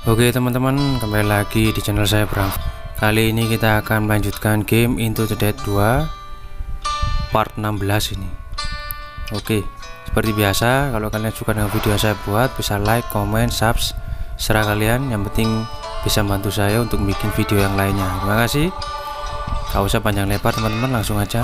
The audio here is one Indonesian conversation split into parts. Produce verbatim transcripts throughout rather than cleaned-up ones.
Oke teman-teman, kembali lagi di channel saya Bram. Kali ini kita akan melanjutkan game Into the Dead dua part enam belas ini. Oke, seperti biasa, kalau kalian suka dengan video saya buat, bisa like, comment, subs, serah kalian. Yang penting bisa bantu saya untuk bikin video yang lainnya. Terima kasih. Gak usah panjang lebar teman-teman, langsung aja.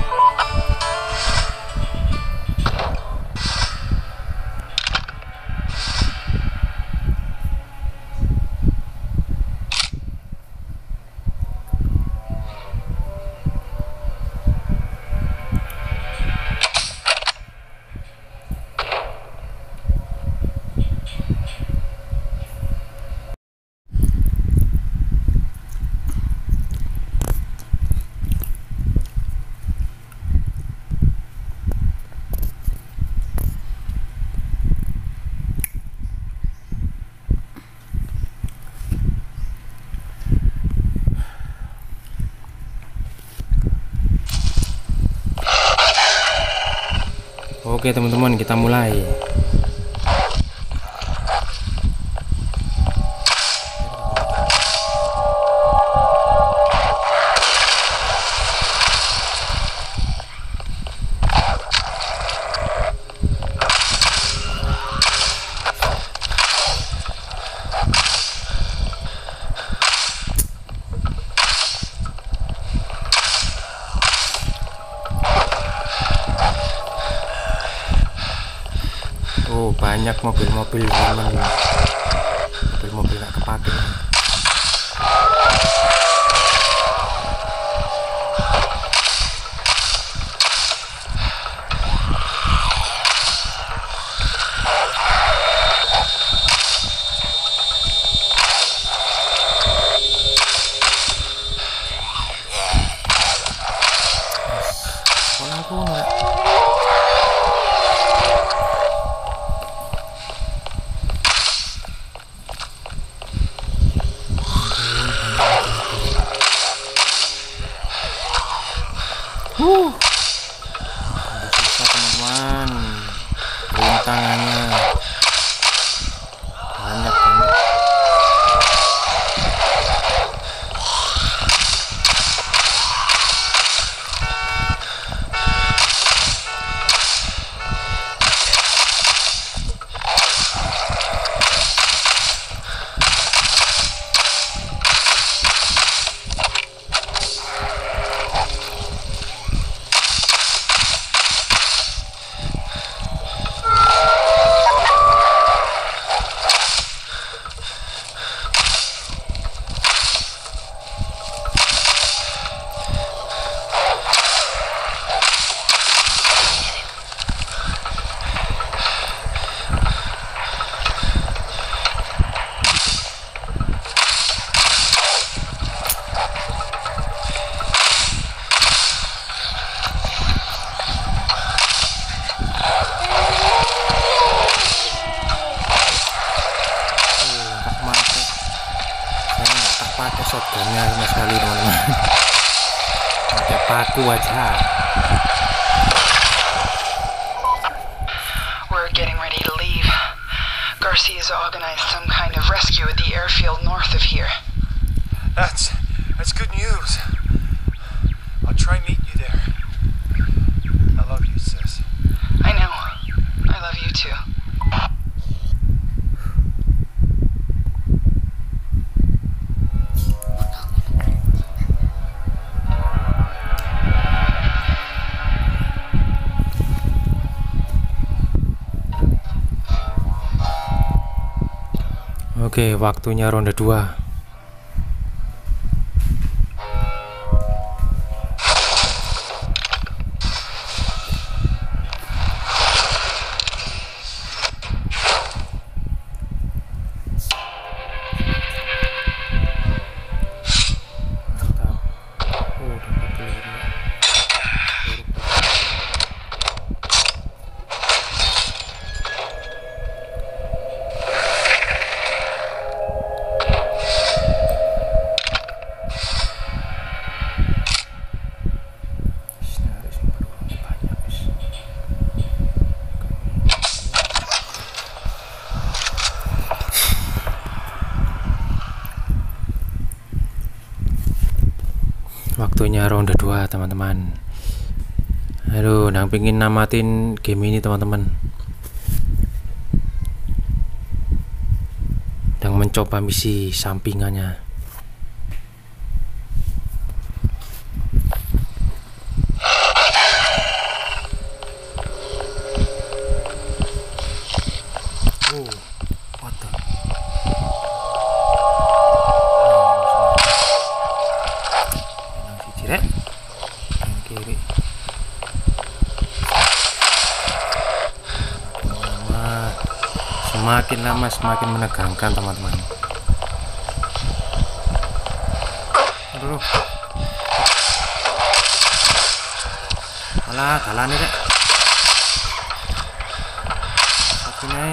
Oke teman-teman, kita mulai. Oh, banyak mobil-mobil teman, mobil-mobil gak kepake. Uh, susah teman-teman, rintangannya banyak banget. Pakai shotgunnya sama sekali teman-teman, pakai paku aja. We're getting ready to leave. Garcia's organized some kind of rescue at the airfield north of here. That's that's good news. I'll try meet you there. I love you, sis. I know. I love you too. Oke, waktunya ronde dua. waktunya ronde dua teman-teman. Aduh, nang pingin namatin game ini teman-teman, dan mencoba misi sampingannya. Oh, what the? Nang siji rek, nang kiri. Semakin lama semakin menegangkan teman-teman. Aduh, malah kalah nih rek. Satunya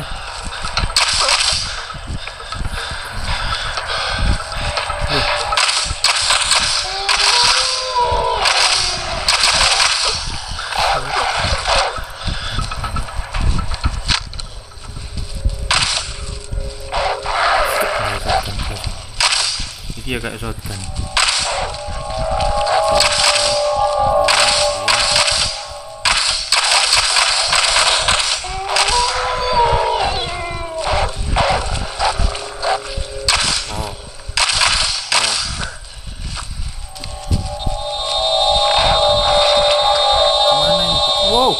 iki agak shotgun. Oh. Oh. Kemana ini? Wow.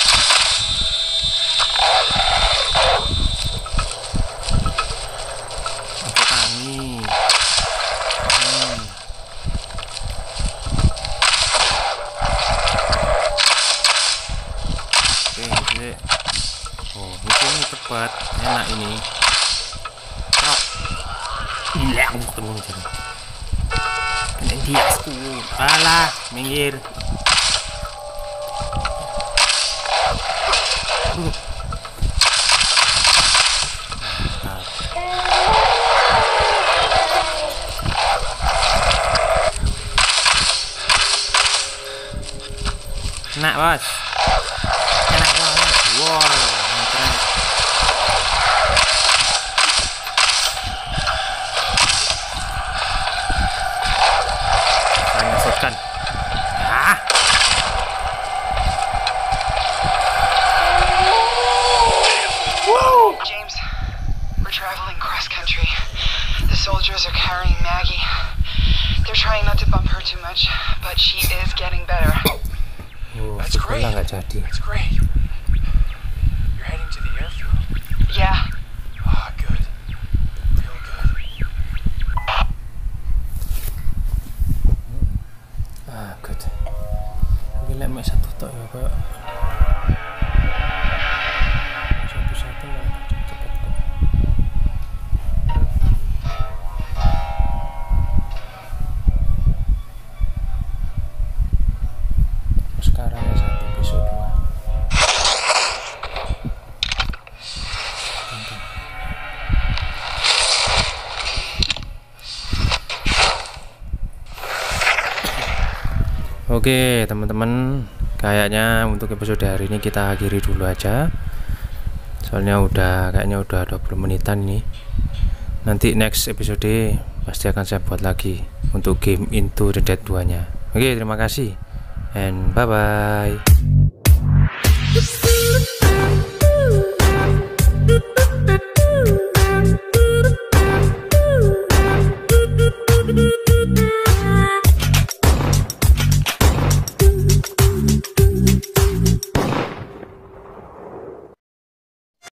Aku tangi. Oh, ini cepat, enak ini. Trok. Gila, aku ketemu jadi. Kena diasku. Alah, minggir. Aduh. Enak, bos. Enak banget. Wow, keren. Saya shotgun. Ah. Woo! James, we're traveling cross country. The soldiers are carrying Maggie. They're trying not to bump her too much, but she is getting better. Oh, That's great. nggak jadi. That's great. You're heading to the airfield. Yeah. Ah, good. Real good. Ah, good. Gila, mek satu tok ya, Pak. Satu-satu malah cepet kok. Sekarang satu, besok dua. Oke teman-teman, kayaknya untuk episode hari ini kita akhiri dulu aja. Soalnya udah kayaknya udah dua puluh menitan nih. Nanti next episode pasti akan saya buat lagi untuk game Into the Dead dua nya. Oke, terima kasih and bye bye.